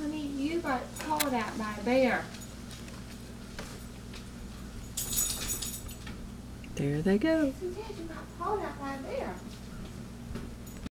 Honey, you got called out by a bear. There they go. She said you got called out by a bear.